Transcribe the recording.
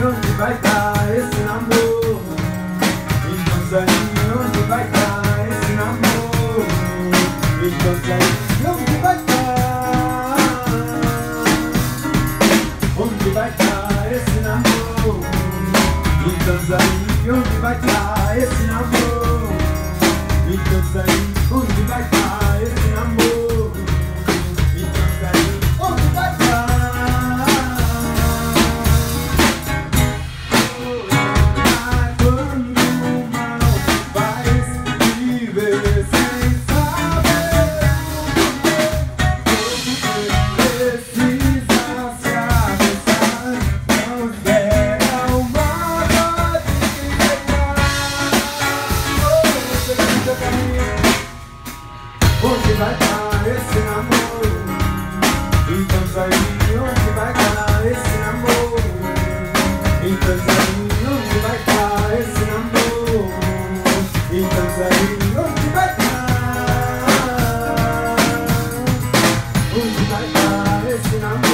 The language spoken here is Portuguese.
onde vai dar esse namoro? Então aí, onde vai dar esse namoro? Então aí, onde vai dar? Onde vai dar esse namoro? Então aí, onde vai dar esse namoro? Então aí, onde vai dar esse namoro? Então aí, onde vai dar? Onde vai dar esse namoro? Então aí, onde vai dar esse namoro? Então aí, onde vai dar esse namoro? Então aí, onde vai dar? Onde vai dar esse namoro?